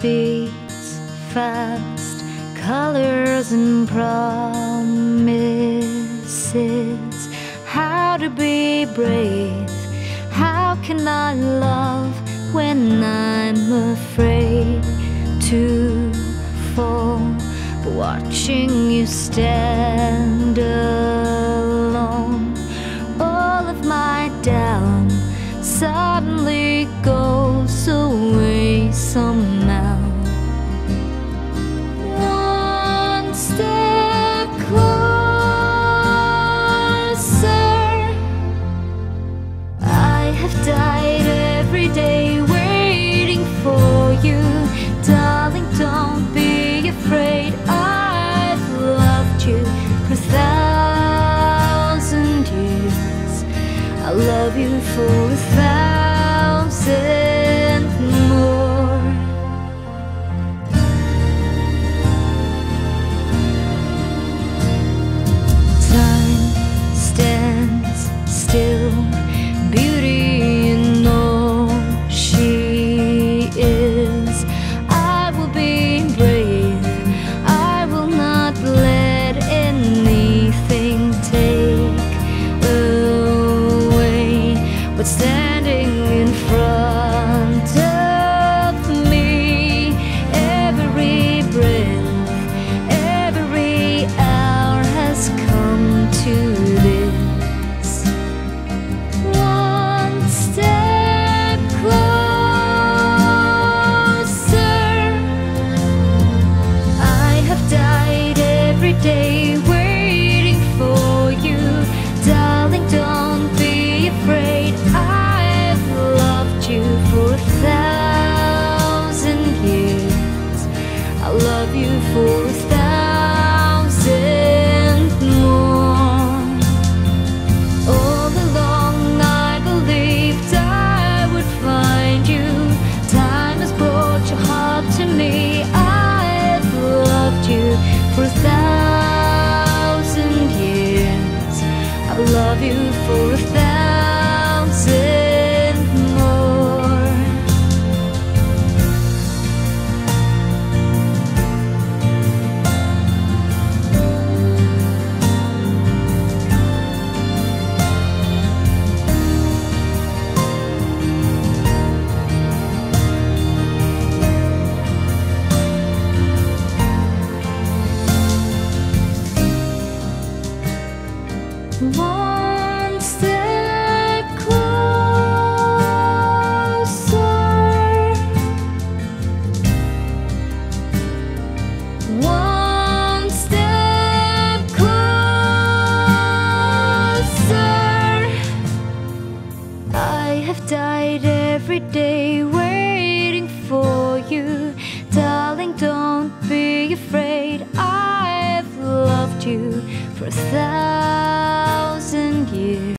beats fast, colors and promises. How to be brave, how can I love when I'm afraid to fall? Watching you stand alone, all of my doubt suddenly goes away somehow. One step closer. I have died every day waiting for you. Darling, don't be afraid. I've loved you for 1,000 years. I'll love you for 1,000 more. Time stands still, beauty in all she is. I will be brave, I will not let anything take away what's standing in front of me. Every breath, every hour has come to this. One step closer. I have died every day waiting for you. Darling, don't be afraid. I've loved you for 1,000 years. I'll love you for 1,000 more. All along I believed I would find you. Time has brought your heart to me. I've loved you for 1,000 years. I'll love you for 1,000 more. One step closer. One step closer. I have died every day waiting for you. Darling, don't be afraid. I've loved you for 1,000